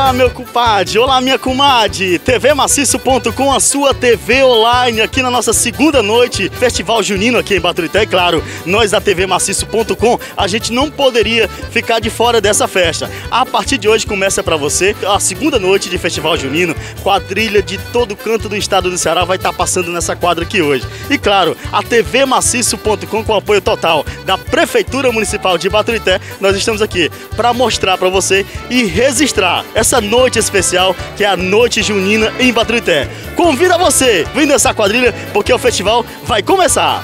Olá, meu compadre, olá, minha comadre. tvmaciço.com, a sua TV online, aqui na nossa segunda noite, Festival Junino aqui em Baturité. E claro, nós da tvmaciço.com, a gente não poderia ficar de fora dessa festa. A partir de hoje começa pra você a segunda noite de Festival Junino. Quadrilha de todo canto do estado do Ceará vai estar passando nessa quadra aqui hoje. E claro, a tvmaciço.com, com apoio total da Prefeitura Municipal de Baturité, nós estamos aqui para mostrar para você e registrar essa noite especial, que é a Noite Junina em Baturité. Convida você, vem nessa quadrilha, porque o festival vai começar.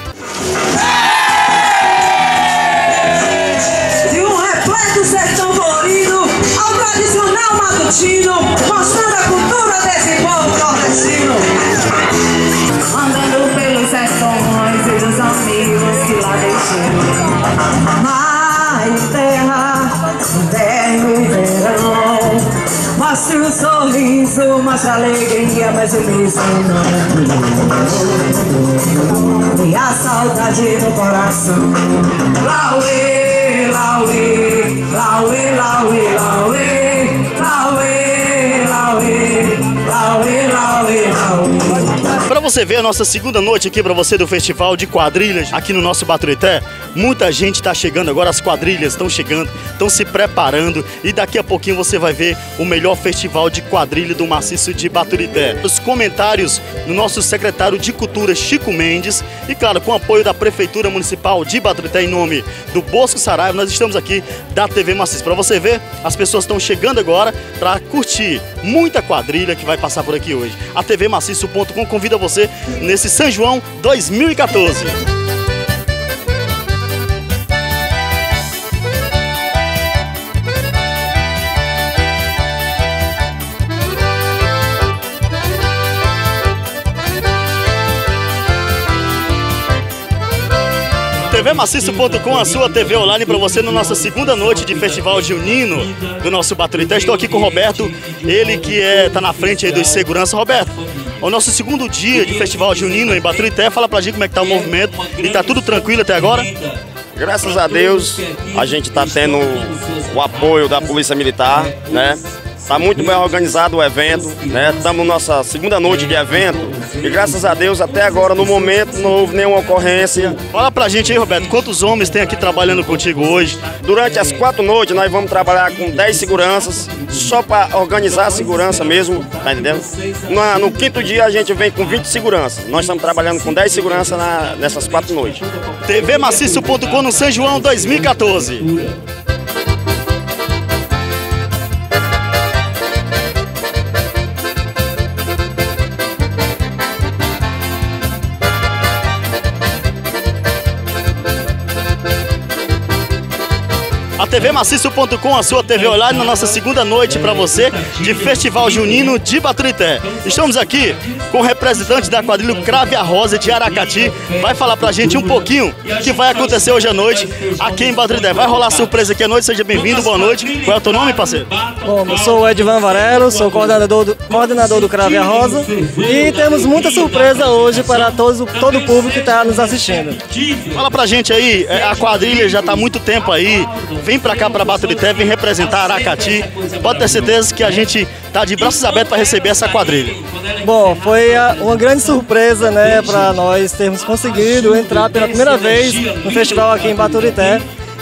De um repleto sertão colorido ao tradicional matutino, mostrando a cultura desse povo nordestino. Andando pelos sertões e dos amigos que lá deixei. Mais terra, inverno e verão. Mostre um sorriso, mostre alegria, mas o mesmo não. E a saudade no coração. Lauê, lauê, lauê, lauê, lauê, lauê, lauê, lauê, lauê, lauê. Para você ver a nossa segunda noite aqui para você do Festival de Quadrilhas aqui no nosso Baturité, muita gente está chegando agora, as quadrilhas estão chegando, estão se preparando e daqui a pouquinho você vai ver o melhor festival de quadrilha do maciço de Baturité. Os comentários do nosso secretário de Cultura, Chico Mendes, e claro, com o apoio da Prefeitura Municipal de Baturité, em nome do Bosco Saraiva, nós estamos aqui da TV Maciço. Para você ver, as pessoas estão chegando agora para curtir muita quadrilha que vai passar por aqui hoje. A tvmaciço.com convida você nesse São João 2014. tvmaciço.com, a sua TV online para você na nossa segunda noite de Festival Junino do nosso Baturité. Estou aqui com o Roberto, ele que tá na frente aí dos segurança. Roberto, o nosso segundo dia de Festival Junino em Baturité, fala pra gente como é que tá o movimento e tá tudo tranquilo até agora? Graças a Deus, a gente tá tendo o apoio da Polícia Militar, né? Tá muito bem organizado o evento, né? Estamos na nossa segunda noite de evento e graças a Deus até agora no momento não houve nenhuma ocorrência. Fala pra gente aí, Roberto, quantos homens tem aqui trabalhando contigo hoje? Durante as 4 noites nós vamos trabalhar com 10 seguranças, só para organizar a segurança mesmo, tá entendendo? No quinto dia a gente vem com 20 seguranças. Nós estamos trabalhando com 10 seguranças nessas 4 noites. tvmaciço.com no São João 2014. A tvmaciço.com, a sua TV online, na nossa segunda noite para você de Festival Junino de Baturité. Estamos aqui com o representante da quadrilha Crave a Rosa de Aracati. Vai falar pra gente um pouquinho o que vai acontecer hoje à noite aqui em Baturité. Vai rolar surpresa aqui à noite, seja bem-vindo, boa noite. Qual é o teu nome, parceiro? Bom, eu sou o Edvan Varelo, sou coordenador do Crave a Rosa e temos muita surpresa hoje para todo o público que está nos assistindo. Fala pra gente aí, a quadrilha já está há muito tempo aí, vem pra cá, pra Baturité, vem representar Aracati. Pode ter certeza que a gente tá de braços abertos para receber essa quadrilha. Bom, foi uma grande surpresa, né, para nós termos conseguido entrar pela primeira vez no festival aqui em Baturité.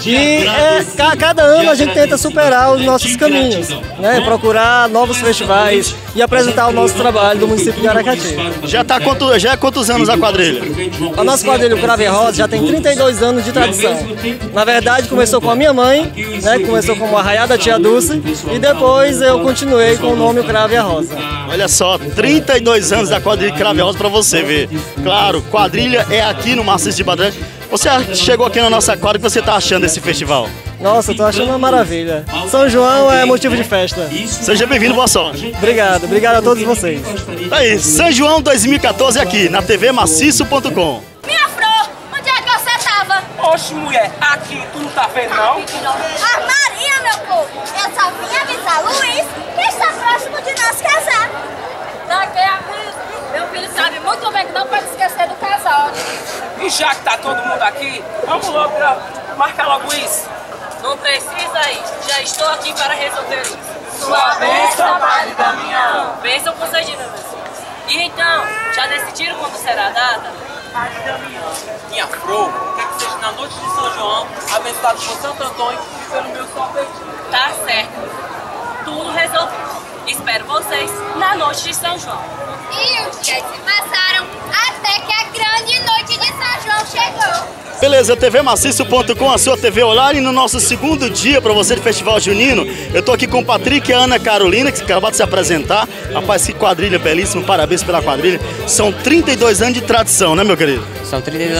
E cada ano a gente tenta superar os nossos caminhos, né? Procurar novos festivais e apresentar o nosso trabalho do município de Aracati. Já é quantos anos a quadrilha? A nossa quadrilha, o Crave a Rosa, já tem 32 anos de tradição. Na verdade, começou com a minha mãe, né? Começou como Arraiada Tia Dulce e depois eu continuei com o nome o Crave a Rosa. Olha só, 32 anos da quadrilha Crave a Rosa para você ver. Claro, quadrilha é aqui no Maciço de Baturité. Você chegou aqui na nossa quadra, o que você está achando desse festival? Nossa, eu tô achando uma maravilha. São João é motivo de festa. Seja bem-vindo, boa sorte. Obrigado a todos vocês. Tá aí, São João 2014 aqui, na tvmaciço.com. Minha flor, onde é que você tava? Oxe, mulher, aqui tu não tá vendo não? A Maria, meu povo, eu só vim avisar Luiz que está próximo de nós casar. Daqui a pouco, meu filho sabe muito bem que não pode esquecer do casal. E já que tá todo mundo aqui, vamos logo marcar logo isso. Não precisa ir, já estou aqui para resolver isso. Sua bênção, Padre Damião. Bênção concedida, meus filhos. E então, já decidiram quando será a data? Padre Damião, minha flor, quer que seja na noite de São João, abençoado por Santo Antônio e pelo meu sorvetinho. Tá certo. Tudo resolvido. Espero vocês na noite de São João. E os dias se passaram até que a grande noite de São João chegou. Beleza, tvmaciço.com, a sua TV online, no nosso segundo dia para você de Festival Junino. Eu tô aqui com o Patrick e a Ana Carolina, que acabaram de se apresentar. Rapaz, que quadrilha belíssima, parabéns pela quadrilha. São 32 anos de tradição, né, meu querido? São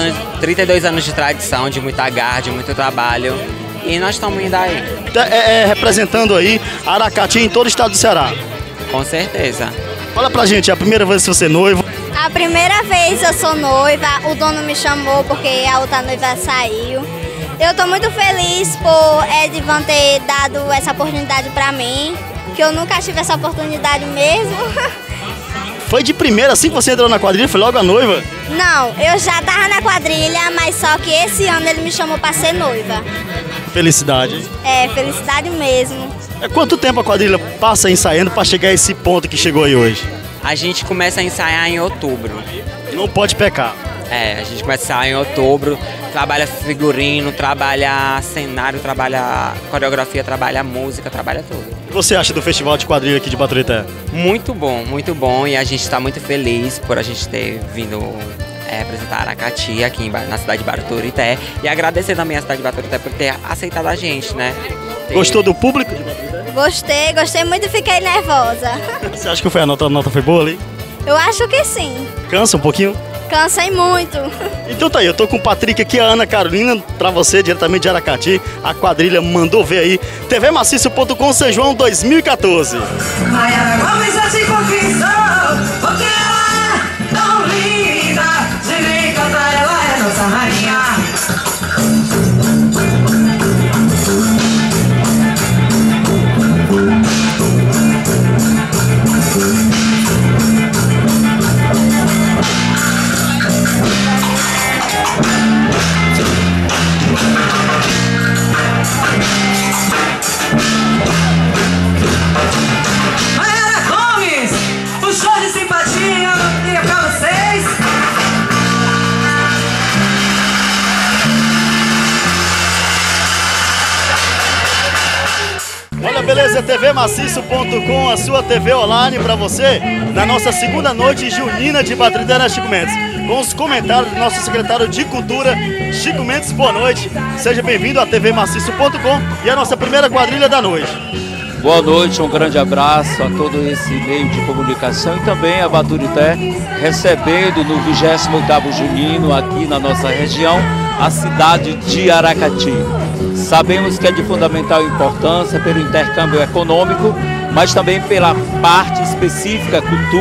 32 anos de tradição, de muita garra, de muito trabalho. E nós estamos indo aí. Representando aí Aracati em todo o estado do Ceará. Com certeza. Fala pra gente, é a primeira vez que você é noivo? A primeira vez eu sou noiva, o dono me chamou porque a outra noiva saiu. Eu tô muito feliz por Edvan ter dado essa oportunidade pra mim, que eu nunca tive essa oportunidade mesmo. Foi de primeira, assim que você entrou na quadrilha, foi logo a noiva? Não, eu já tava na quadrilha, mas só que esse ano ele me chamou pra ser noiva. Felicidade, hein? É, felicidade mesmo. Quanto tempo a quadrilha passa ensaiando pra chegar a esse ponto que chegou aí hoje? A gente começa a ensaiar em outubro. Não pode pecar. A gente começa a ensaiar em outubro, trabalha figurino, trabalha cenário, trabalha coreografia, trabalha música, trabalha tudo. O que você acha do festival de quadrilha aqui de Baturité? Muito bom e a gente está muito feliz por a gente ter vindo representar Aracati aqui na cidade de Baturité e agradecer também a cidade de Baturité por ter aceitado a gente, né? Gostou do público de Baturité? Gostei muito e fiquei nervosa. Você acha que a nota foi boa ali? Eu acho que sim. Cansa um pouquinho? Cansei muito. Então tá aí, eu tô com o Patrick aqui, a Ana Carolina, pra você, diretamente de Aracati. A quadrilha mandou ver aí. tvmaciço.com, São João 2014. Maiara Gomes já te conquistou, porque ela é tão linda. De nem cantar, ela é nossa rainha. Beleza, tvmaciço.com, a sua TV online para você, na nossa segunda noite junina de Baturité, Chico Mendes. Com os comentários do nosso secretário de Cultura, Chico Mendes, boa noite. Seja bem-vindo a tvmaciço.com e a nossa primeira quadrilha da noite. Boa noite, um grande abraço a todo esse meio de comunicação e também a Baturité, recebendo no 28º Junino aqui na nossa região, a cidade de Aracati. Sabemos que é de fundamental importância pelo intercâmbio econômico, mas também pela parte específica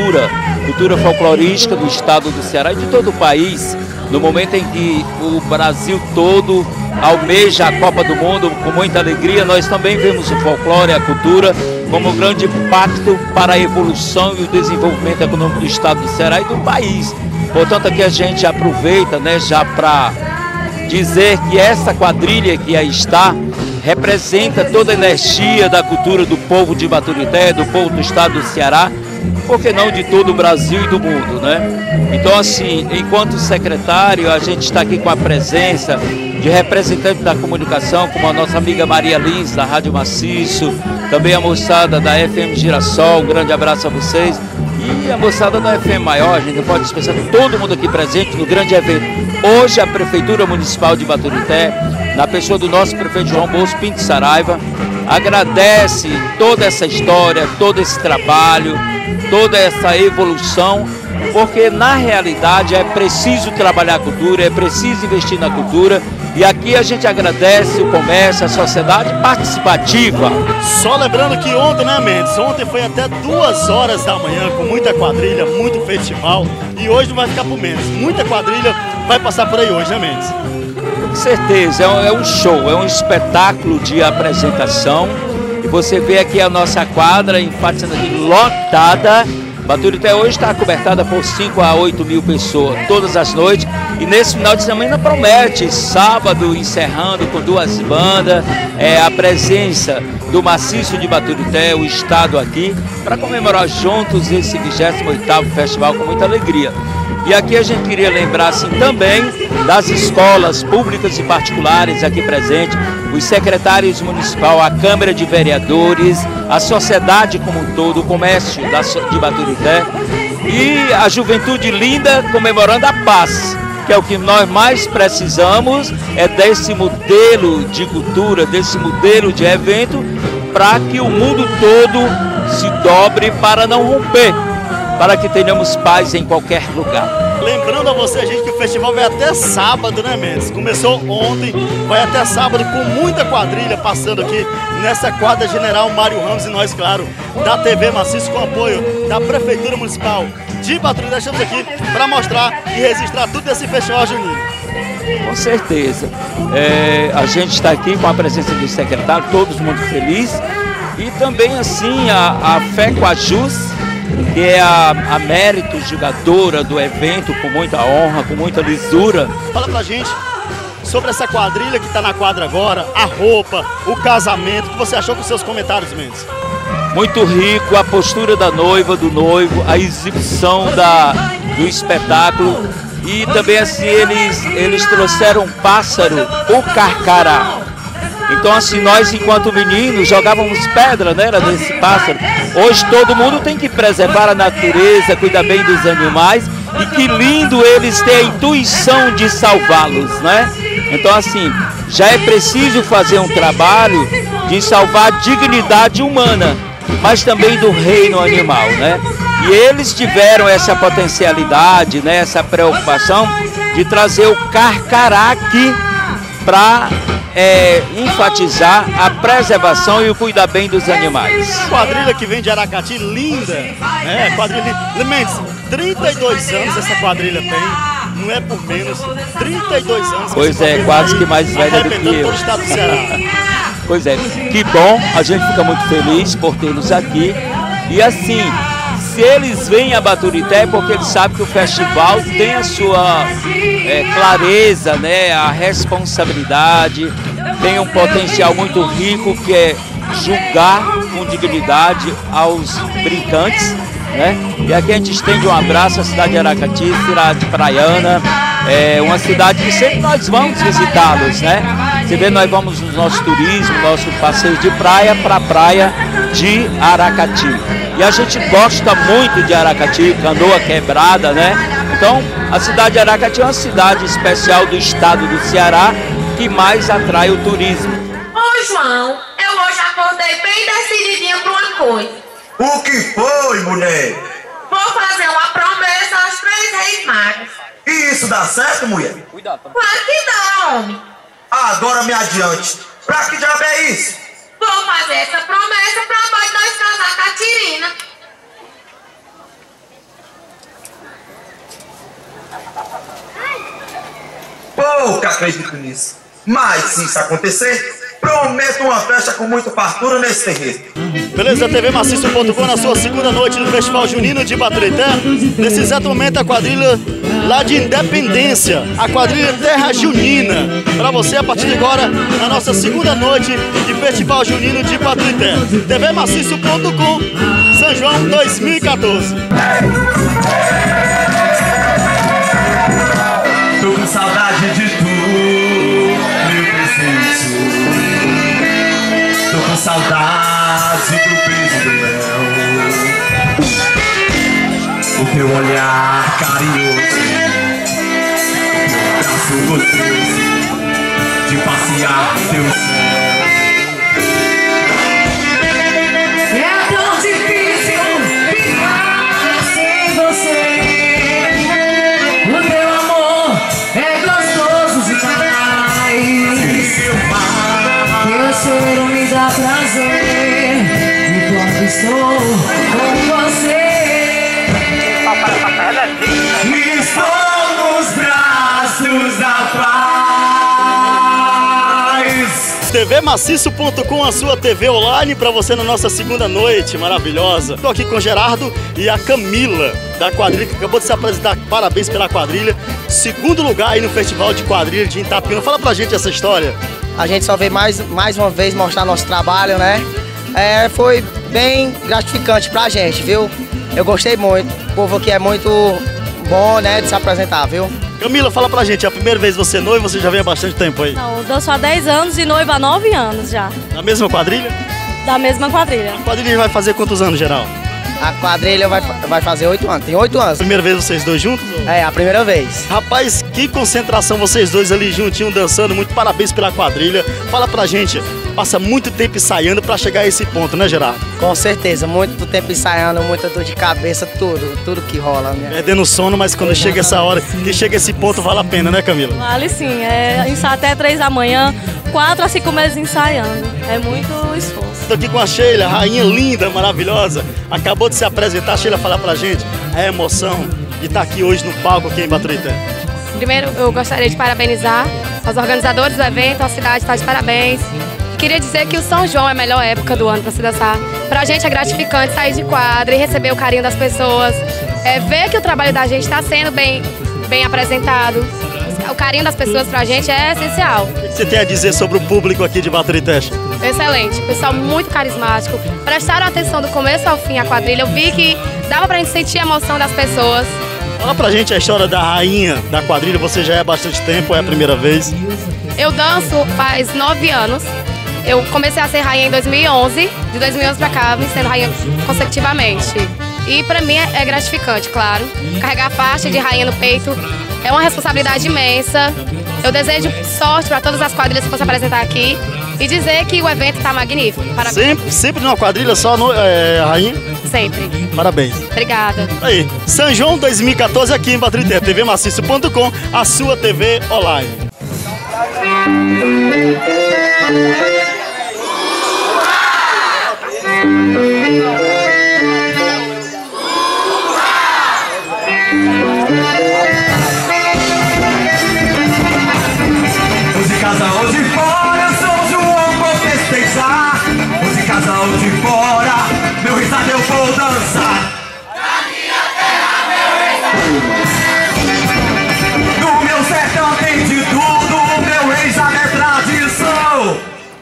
cultura folclorística do estado do Ceará e de todo o país, no momento em que o Brasil todo almeja a Copa do Mundo com muita alegria. Nós também vemos o folclore e a cultura como um grande impacto para a evolução e o desenvolvimento econômico do estado do Ceará e do país. Portanto, aqui a gente aproveita, né, já para dizer que essa quadrilha que aí está representa toda a energia da cultura do povo de Baturité, do povo do estado do Ceará, por que não de todo o Brasil e do mundo, né? Então, assim, enquanto secretário, a gente está aqui com a presença de representantes da comunicação, como a nossa amiga Maria Lins, da Rádio Maciço, também a moçada da FM Girassol, um grande abraço a vocês, e a moçada da FM Maior. A gente não pode dispensar todo mundo aqui presente no grande evento. Hoje a Prefeitura Municipal de Baturité, na pessoa do nosso prefeito João Bosco Pinto Saraiva, agradece toda essa história, todo esse trabalho, toda essa evolução, porque na realidade é preciso trabalhar a cultura, é preciso investir na cultura, e aqui a gente agradece o comércio, a sociedade participativa. Só lembrando que ontem, né, Mendes? Ontem foi até 2 horas da manhã, com muita quadrilha, muito festival, e hoje não vai ficar por menos. Muita quadrilha vai passar por aí hoje, né, Mendes? Com certeza, é um show, é um espetáculo de apresentação. E você vê aqui a nossa quadra, enfatizando aqui, lotada, Baturité hoje está cobertada por 5 a 8 mil pessoas todas as noites. E nesse final de semana promete, sábado encerrando com 2 bandas, a presença do Maciço de Baturité, o estado aqui, para comemorar juntos esse 28º festival com muita alegria. E aqui a gente queria lembrar assim, também das escolas públicas e particulares aqui presentes, os secretários municipais, a Câmara de Vereadores, a sociedade como um todo, o comércio de Baturité e a juventude linda comemorando a paz, que é o que nós mais precisamos, é desse modelo de cultura, desse modelo de evento, para que o mundo todo se dobre para não romper, para que tenhamos paz em qualquer lugar. Lembrando a você, gente, que o festival vai até sábado, né, Mendes? Começou ontem, vai até sábado com muita quadrilha passando aqui nessa quadra General Mário Ramos e nós, claro, da TV Maciço com apoio da Prefeitura Municipal de Baturité. Estamos aqui para mostrar e registrar tudo desse festival junino. Com certeza. A gente está aqui com a presença do secretário, todos muito felizes. E também, assim, a Fé com a Jus, que é a mérito jogadora do evento, com muita honra, com muita lisura. Fala pra gente sobre essa quadrilha que está na quadra agora, a roupa, o casamento, o que você achou com seus comentários, Mendes? Muito rico, a postura da noiva, do noivo, a exibição do espetáculo. E também assim, eles trouxeram um pássaro, o carcará. Então assim, nós enquanto meninos jogávamos pedra, né, nesse pássaro. Hoje todo mundo tem que preservar a natureza, cuidar bem dos animais. E que lindo eles terem a intuição de salvá-los, né? Então assim, já é preciso fazer um trabalho de salvar a dignidade humana, mas também do reino animal, né? E eles tiveram essa potencialidade, né, essa preocupação de trazer o carcará aqui para enfatizar a preservação e o cuidar bem dos animais. Quadrilha que vem de Aracati, linda, né? Quadrilha, Mendes, 32 anos essa quadrilha tem, não é por menos, 32 anos. Pois é, quase que mais velha do que eu. Todo o estado do Ceará. Pois é, que bom, a gente fica muito feliz por tê-los aqui. E assim, se eles vêm a Baturité é porque eles sabem que o festival tem a sua clareza, né, a responsabilidade, tem um potencial muito rico que é julgar com dignidade aos brincantes, né? E aqui a gente estende um abraço à cidade de Aracati, cidade praiana, uma cidade que sempre nós vamos visitá-los, né? Você vê, nós vamos no nosso turismo, nosso passeio de praia para a praia de Aracati. E a gente gosta muito de Aracati, Canoa Quebrada, né? Então, a cidade de Aracati é uma cidade especial do estado do Ceará que mais atrai o turismo. Ô João, eu hoje acordei bem decididinha para uma coisa. O que foi, mulher? Vou fazer uma promessa aos 3 reis magos. E isso dá certo, mulher? Cuidado. Claro que dá, homem. Agora me adiante. Pra que diabo é isso? Vou fazer essa promessa pra nós casar com a Catirina. Pouco acredito nisso. Mas se isso acontecer, prometo uma festa com muita fartura nesse terreiro. Beleza, tvmaciço.com na sua segunda noite do Festival Junino de Baturité. Nesse exato momento a quadrilha lá de Independência, a quadrilha Terra Junina. Para você a partir de agora, na nossa segunda noite de Festival Junino de Baturité. tvmaciço.com, São João 2014. Tô com saudade de tu, meu presente. Tô com saudade do beijo do mel, o teu olhar carinhoso, o teu abraço gostoso de passear no teu céu. É tão difícil ficar sem você. O teu amor é gostoso demais. Teu cheiro me dá prazer e quando estou com você, estou nos braços da paz. tvmaciço.com, a sua TV online para você na nossa segunda noite maravilhosa. Estou aqui com o Gerardo e a Camila da quadrilha, que acabou de se apresentar. Parabéns pela quadrilha. Segundo lugar aí no Festival de Quadrilha de Itapiúna. Fala pra gente essa história. A gente só veio mais uma vez mostrar nosso trabalho, né? Foi bem gratificante pra gente, viu? Eu gostei muito. O povo aqui é muito bom, né, de se apresentar, viu? Camila, fala pra gente, é a primeira vez você noiva, você já vem há bastante tempo aí? Não, eu danço há 10 anos e noiva há 9 anos já. Na mesma quadrilha? Da mesma quadrilha. A quadrilha vai fazer quantos anos, geral? A quadrilha vai fazer 8 anos, tem 8 anos. Primeira vez vocês dois juntos? É, a primeira vez. Rapaz, que concentração vocês dois ali juntinho dançando, muito parabéns pela quadrilha. Fala pra gente, passa muito tempo ensaiando pra chegar a esse ponto, né, Gerardo? Com certeza, muito tempo ensaiando, muita dor de cabeça, tudo que rola, né? Perdendo sono, mas quando chega essa hora, que chega esse ponto, vale a pena, né, Camila? Vale sim, ensaia até 3 da manhã, 4 a 5 meses ensaiando, é muito esforço. Estou aqui com a Sheila, rainha linda, maravilhosa, acabou de se apresentar. Sheila, fala pra gente a emoção de estar aqui hoje no palco aqui em Baturité. Primeiro, eu gostaria de parabenizar os organizadores do evento, a cidade está de parabéns. Queria dizer que o São João é a melhor época do ano para se dançar. Pra gente é gratificante sair de quadra e receber o carinho das pessoas, ver que o trabalho da gente está sendo bem apresentado. O carinho das pessoas pra gente é essencial. O que você tem a dizer sobre o público aqui de Baturité? Excelente, pessoal muito carismático. Prestaram atenção do começo ao fim a quadrilha. Eu vi que dava pra gente sentir a emoção das pessoas. Fala pra gente a história da rainha da quadrilha. Você já é há bastante tempo, é a primeira vez? Eu danço faz 9 anos. Eu comecei a ser rainha em 2011. De 2011 pra cá, vim sendo rainha consecutivamente. E pra mim é gratificante, claro. Carregar a faixa de rainha no peito é uma responsabilidade imensa. Eu desejo sorte para todas as quadrilhas que vão se apresentar aqui e dizer que o evento está magnífico. Parabéns. Sempre numa quadrilha só, rainha? Sempre. Parabéns. Obrigada. Aí, São João 2014 aqui em Baturité, tvmaciço.com, a sua TV online. Casal de fora, São João vou festejar. Hoje casal de fora, meu risado eu vou dançar. Na minha terra, meu risado. No meu sertão tem de tudo, meu risado é tradição.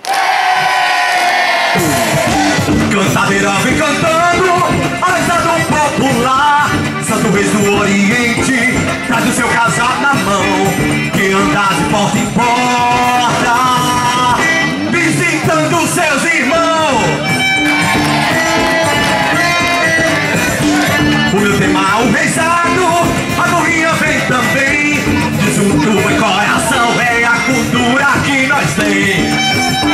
Cantadeira vem cantando, a risada popular. Santo Reis do Oriente, traz o seu casal na mão. Quem andar de porta em porta, visitando seus irmãos. O meu tema é o reizado, a morrinha vem também. Junto em coração vem a cultura que nós tem.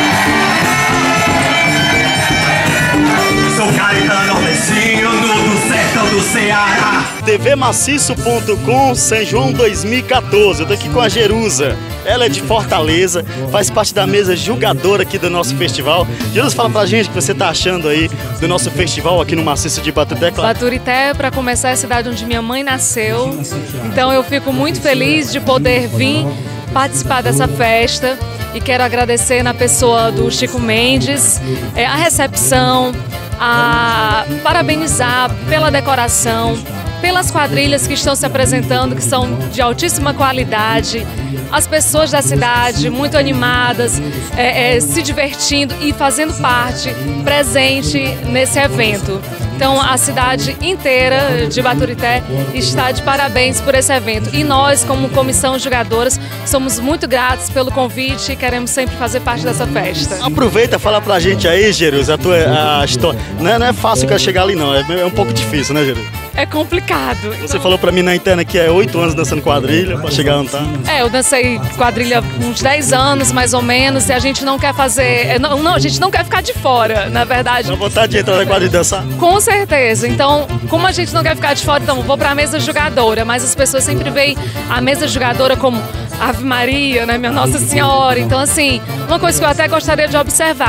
Sou caritano nordestino do sertão do Ceará. tvmaciço.com, São João 2014. Eu tô aqui com a Jerusa. Ela é de Fortaleza, faz parte da mesa julgadora aqui do nosso festival. Jerusa, fala pra gente o que você tá achando aí do nosso festival aqui no Maciço de Baturité. Baturité, para começar, é a cidade onde minha mãe nasceu. Então eu fico muito feliz de poder vir participar dessa festa. E quero agradecer na pessoa do Chico Mendes a recepção, a parabenizar pela decoração, pelas quadrilhas que estão se apresentando, que são de altíssima qualidade, as pessoas da cidade muito animadas, se divertindo e fazendo parte, presente nesse evento. Então a cidade inteira de Baturité está de parabéns por esse evento. E nós, como comissão julgadoras, somos muito gratos pelo convite e queremos sempre fazer parte dessa festa. Aproveita e fala pra gente aí, Jerusa, a história. Não é fácil chegar ali não, é um pouco difícil, né, Jerusa? É complicado. Você falou pra mim na interna que é 8 anos dançando quadrilha pra chegar onde tá. Eu dancei quadrilha uns 10 anos, mais ou menos, e a gente não quer fazer... Não, a gente não quer ficar de fora, na verdade. Dá vontade de entrar na quadrilha e dançar? Com certeza. Então, como a gente não quer ficar de fora, então vou pra mesa julgadora, mas as pessoas sempre veem a mesa julgadora como Ave Maria, né, minha Nossa Senhora. Então, assim, uma coisa que eu até gostaria de observar,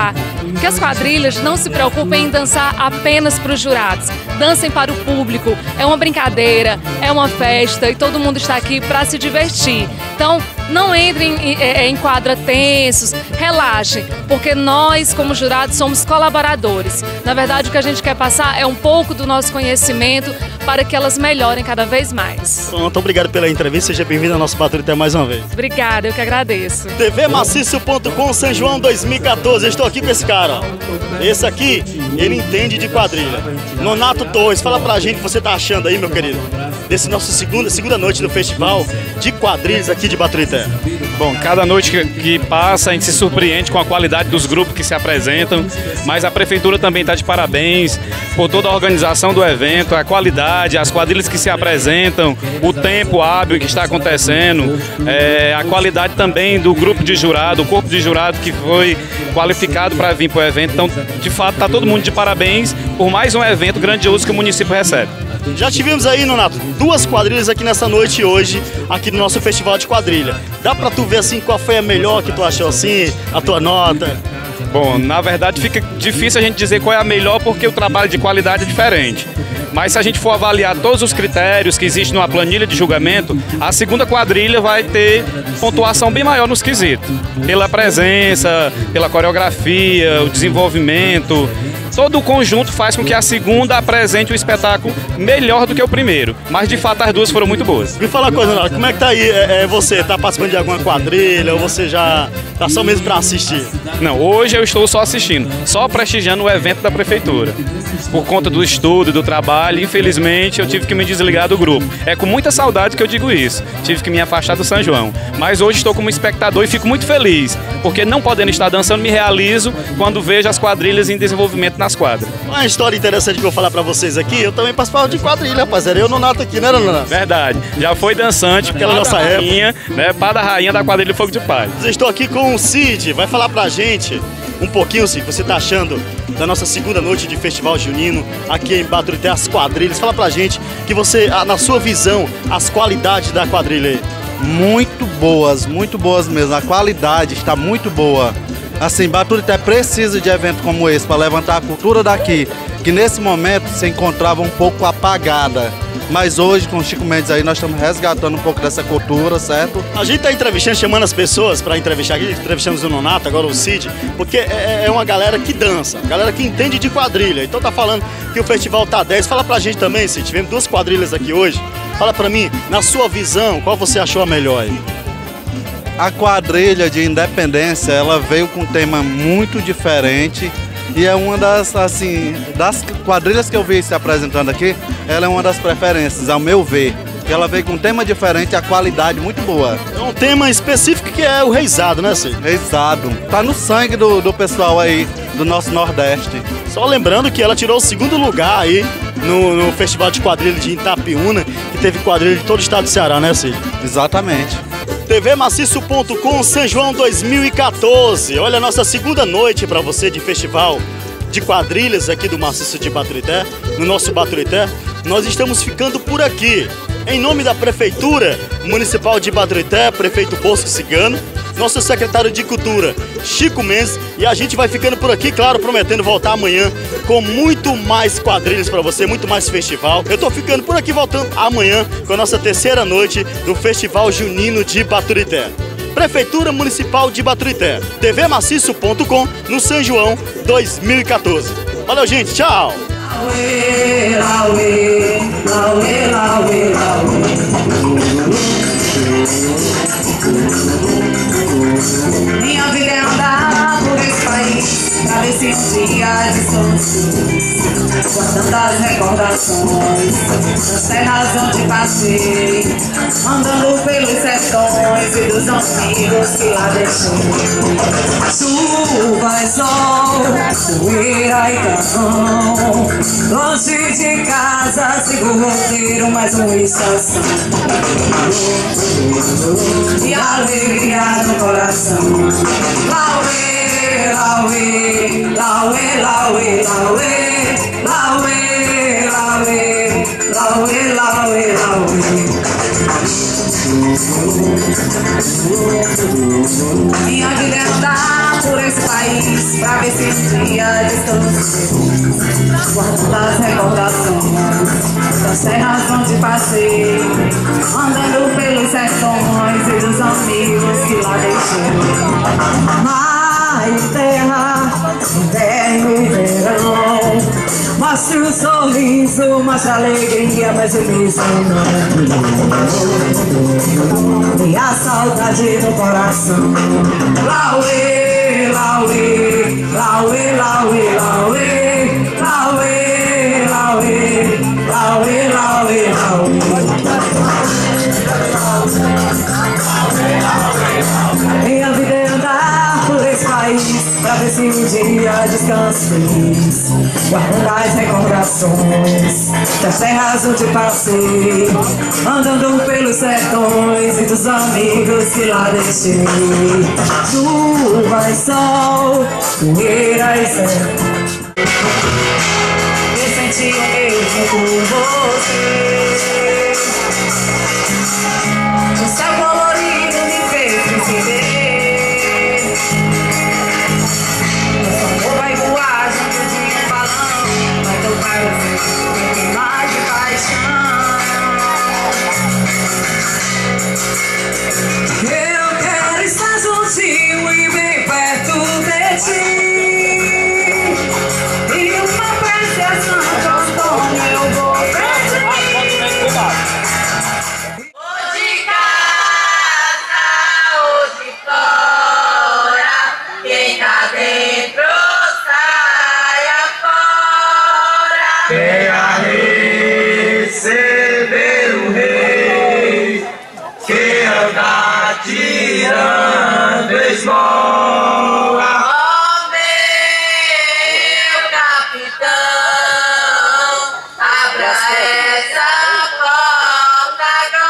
que as quadrilhas não se preocupem em dançar apenas para os jurados. Dancem para o público. É uma brincadeira, é uma festa e todo mundo está aqui para se divertir. Então, não entrem em quadra tensos, relaxem, porque nós, como jurados, somos colaboradores. Na verdade, o que a gente quer passar é um pouco do nosso conhecimento para que elas melhorem cada vez mais. Pronto, obrigado pela entrevista. Seja bem-vindo ao nosso Baturité mais uma vez. Obrigada, eu que agradeço. tvmaciço.com São João 2014. Eu estou aqui com esse cara, ó. Esse aqui, ele entende de quadrilha. Nonato Torres, fala pra gente o que você tá achando aí, meu querido, desse nosso segunda noite do festival de quadrilhas aqui de Baturité. Bom, cada noite que passa a gente se surpreende com a qualidade dos grupos que se apresentam, mas a prefeitura também está de parabéns por toda a organização do evento, a qualidade, as quadrilhas que se apresentam, o tempo hábil que está acontecendo, a qualidade também do grupo de jurado, o corpo de jurado que foi qualificado para vir para o evento. Então, de fato, está todo mundo de parabéns por mais um evento grandioso que o município recebe. Já tivemos aí, Nonato, 2 quadrilhas aqui nessa noite hoje, aqui no nosso festival de quadrilha. Dá pra tu ver assim qual foi a melhor que tu achou assim, a tua nota? Bom, na verdade fica difícil a gente dizer qual é a melhor porque o trabalho de qualidade é diferente. Mas se a gente for avaliar todos os critérios que existem numa planilha de julgamento, a segunda quadrilha vai ter pontuação bem maior nos quesitos. Pela presença, pela coreografia, o desenvolvimento. Todo o conjunto faz com que a segunda apresente um espetáculo melhor do que o primeiro. Mas, de fato, as duas foram muito boas. Me fala uma coisa, Nonato, como é que tá aí? Você tá participando de alguma quadrilha ou você já tá só mesmo para assistir? Não, hoje eu estou só assistindo, só prestigiando o evento da prefeitura. Por conta do estudo, do trabalho, infelizmente eu tive que me desligar do grupo. É com muita saudade que eu digo isso. Tive que me afastar do São João. Mas hoje estou como espectador e fico muito feliz, porque não podendo estar dançando, me realizo quando vejo as quadrilhas em desenvolvimento nas quadras. Uma história interessante que eu vou falar pra vocês aqui, eu também participava de quadrilha, rapaz. Era eu, Nonato aqui, não era, Nonato? Verdade. Já foi dançante, aquela nossa rainha, né? Pá da rainha da quadrilha Fogo de Palha. Eu estou aqui com o Cid, vai falar pra gente um pouquinho, Cid, o que você tá achando da nossa segunda noite de Festival Junino aqui em Baturité, as quadrilhas. Fala pra gente que você, na sua visão, as qualidades da quadrilha aí. Muito boas mesmo. A qualidade está muito boa. Assim, Baturité precisa de evento como esse para levantar a cultura daqui, que nesse momento se encontrava um pouco apagada. Mas hoje, com o Chico Mendes aí, nós estamos resgatando um pouco dessa cultura, certo? A gente está entrevistando, chamando as pessoas para entrevistar aqui. Entrevistamos o Nonato, agora o Cid, porque é uma galera que dança, galera que entende de quadrilha. Então tá falando que o festival tá 10. Fala pra gente também, Cid. Tivemos 2 quadrilhas aqui hoje. Fala pra mim, na sua visão, qual você achou a melhor aí? A quadrilha de Independência, ela veio com um tema muito diferente e é uma das quadrilhas que eu vi se apresentando aqui, ela é uma das preferências, ao meu ver. Ela veio com um tema diferente e a qualidade muito boa. É um tema específico que é o reizado, né, Cid? Reizado. Tá no sangue do pessoal aí do nosso Nordeste. Só lembrando que ela tirou o 2º lugar aí no Festival de Quadrilha de Itapiúna, que teve quadrilha de todo o estado do Ceará, né, Cid? Exatamente. tvmaciço.com São João 2014. Olha a nossa segunda noite para você de festival de quadrilhas aqui do Maciço de Baturité, no nosso Baturité. Nós estamos ficando por aqui. Em nome da Prefeitura Municipal de Baturité, prefeito Bosco Cigano, nosso secretário de Cultura, Chico Mendes, e a gente vai ficando por aqui, claro, prometendo voltar amanhã com muito mais quadrilhas para você, muito mais festival. Eu tô ficando por aqui, voltando amanhã com a nossa 3ª noite do Festival Junino de Baturité. Prefeitura Municipal de Baturité, tvmaciço.com no São João 2014. Valeu, gente, tchau! Minha vida é andar por esse país pra ver se um dia de sorriso, com tantas recordações das terras onde passei, andando pelos sertões e dos amigos que lá deixei. Chuva e sol, poeira e carvão, longe de casa, sigo o roteiro, mais uma estação. E a alegria no coração. Lauê, lauê, lauê, lauê, lauê, lauê, lauê, lauê, lauê, lauê. Minha vida é andar por esse país país pra ver se um dia descanso. Guardo das recordações das terras onde passei, andando pelos sertões e dos amigos que lá deixei. Mar e terra, inverno e verão, mostra o sorriso, mostra a alegria, mas o mesmo não. E a saudade no coração. Lauê, lauê, lauê, lauê, lauê, lauê, lauê, lauê, lauê, lauê. Minha vida é andar por esse país pra ver se um dia descanso feliz. Guardo as recordações das terras onde passei, andando pelos sertões e dos amigos que lá deixei. Chuva e sol, poeira e céu, eu senti o mesmo com você. O céu colorido me fez perceber. Nosso amor vai voar junto de um balão, vai tocar você, queimar de paixão. Eu quero estar juntinho e bem perto de ti. E uma prece a Santo Antônio eu vou pedir. Venha receber o rei, que anda tirando esmola. Ó meu capitão, abra essa porta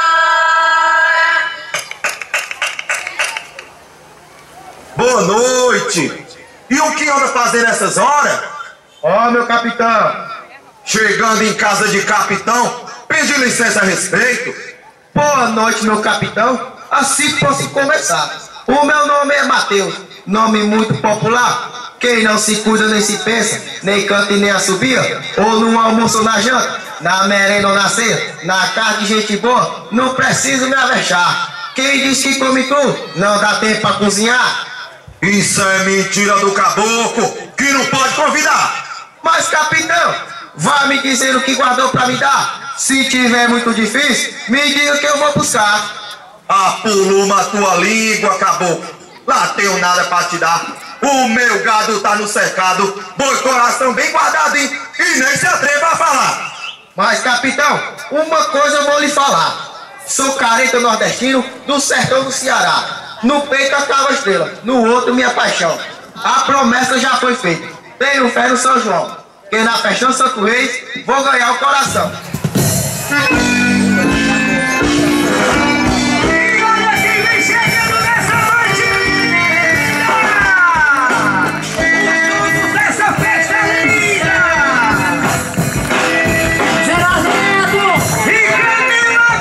agora. Boa noite. E o que anda fazendo essas horas? Ó, meu capitão, chegando em casa de capitão, pedi licença a respeito. Boa noite, meu capitão. Assim posso conversar. O meu nome é Mateus, nome muito popular. Quem não se cuida nem se pensa, nem canta e nem assobia, ou no almoço ou na janta, na merenda ou na ceia, na casa de gente boa, não preciso me avexar. Quem diz que come tudo, não dá tempo pra cozinhar. Isso é mentira do caboclo, que não pode convidar. Mas capitão, vá me dizer o que guardou pra me dar. Se tiver muito difícil, me diga que eu vou buscar. Apuluma tua língua, caboclo. Lá tenho nada pra te dar. O meu gado tá no cercado, boi coração bem guardadinho, e nem se atreva a falar. Mas capitão, uma coisa eu vou lhe falar. Sou careta nordestino do sertão do Ceará. No peito a cava estrela, no outro minha paixão. A promessa já foi feita. Tenho fé no São João, que na festão Santo Reis vou ganhar o coração. E olha quem vem chegando nessa noite linda! Essa festa linda! Geraldo Neto e Camila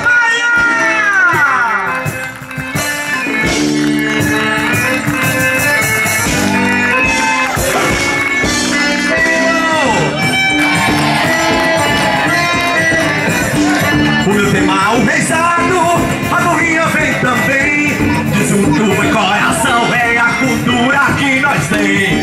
O meu tema, o reizado, a morrinha vem também. Diz um tubo e coração, é a cultura que nós tem.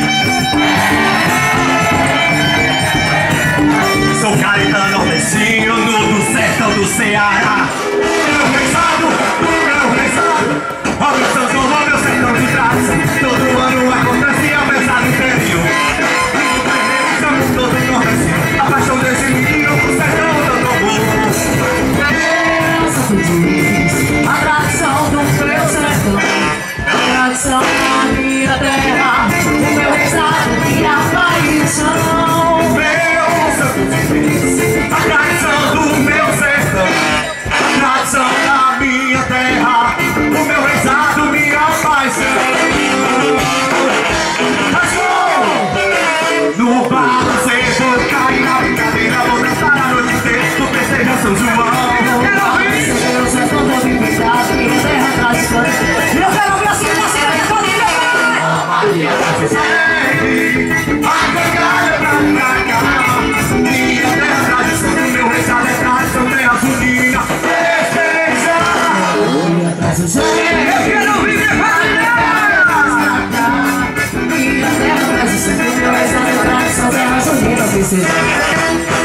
Sou careta nordestino, do sertão do Ceará. O meu reizado, ó meu São João, ó meu sertão de trás. Todo ano acontecia a festa do interior. Somos todos nordestinos, a paixão desse menino pro sertão do amor. a tradição do meu sertão, a tradição da minha terra, o meu estado, minha paixão. A tradição do meu sertão, a tradição da minha terra, o meu rezado, minha paixão. No bar você vou cair na brincadeira, vou dançar a noite inteira, tu festeja São João. Eu sei quando eu vim cuidar, minha terra tradição. E eu quero ver assim, você vai poder. esquecer.